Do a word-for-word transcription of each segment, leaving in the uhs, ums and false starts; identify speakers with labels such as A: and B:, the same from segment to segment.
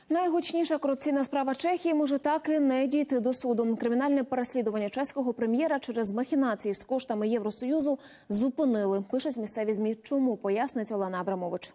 A: Найгучніша корупційна справа Чехії може так і не дійти до суду. Кримінальне переслідування чеського прем'єра через махінації з коштами Євросоюзу зупинили. Пишуть місцеві ЗМІ. Чому, пояснить Олена Абрамович.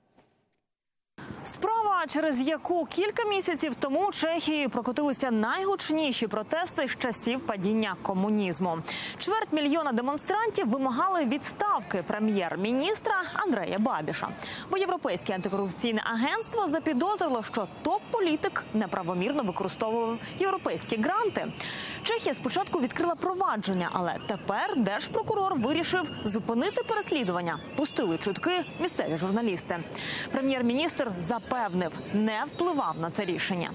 B: Справа, через яку кілька місяців тому Чехією прокотилися найгучніші протести з часів падіння комунізму. Чверть мільйона демонстрантів вимагали відставки прем'єр-міністра Андрея Бабіша. Бо Європейське антикорупційне агентство запідозрило, що топ-політик неправомірно використовував європейські гранти. Чехія спочатку відкрила провадження, але тепер держпрокурор вирішив зупинити переслідування. Пустили чутки місцеві журналісти. Прем'єр-міністр запевнив, не впливав на це рішення.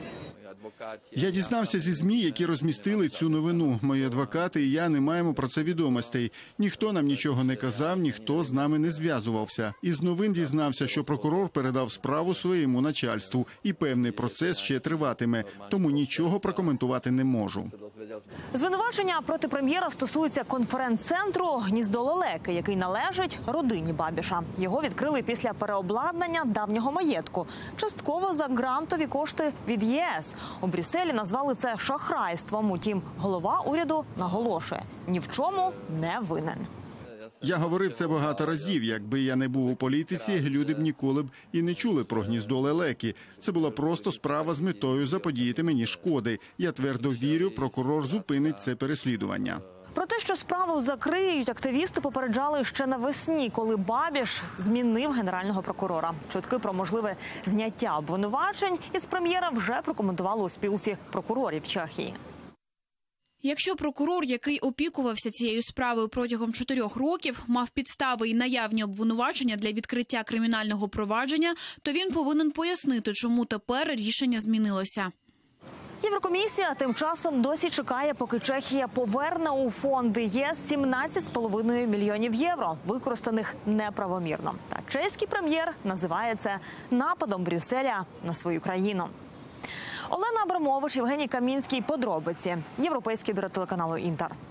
C: Я дізнався зі ЗМІ, які розмістили цю новину. Мої адвокати і я не маємо про це відомостей. Ніхто нам нічого не казав, ніхто з нами не зв'язувався. Із новин дізнався, що прокурор передав справу своєму начальству. І певний процес ще триватиме. Тому нічого прокоментувати не можу.
B: Звинувачення проти прем'єра стосується конференц-центру «Гніздо лелеки», який належить родині Бабіша. Його відкрили після переобладнання давнього маєтку. Частково за грантові кошти від ЄС. У Брюсселі назвали це шахрайством. Утім, голова уряду наголошує – ні в чому не винен.
C: Я говорив це багато разів. Якби я не був у політиці, люди б ніколи б і не чули про гніздо лелеки. Це була просто справа з метою заподіяти мені шкоди. Я твердо вірю, прокурор зупинить це переслідування.
B: Про те, що справу закриють, активісти попереджали ще навесні, коли Бабіш змінив генерального прокурора. Чутки про можливе зняття обвинувачень із прем'єра вже прокоментували у спілці прокурорів Чехії.
D: Якщо прокурор, який опікувався цією справою протягом чотирьох років, мав підстави і наявні обвинувачення для відкриття кримінального провадження, то він повинен пояснити, чому тепер рішення змінилося.
B: Єврокомісія тим часом досі чекає, поки Чехія поверне у фонди ЄС сімнадцять з половиною мільйонів євро, використаних неправомірно. Та чеський прем'єр називає це нападом Брюсселя на свою країну. Олена Абрамович, Євгеній Камінський. Подробиці. Європейське бюро телеканалу «Інтер».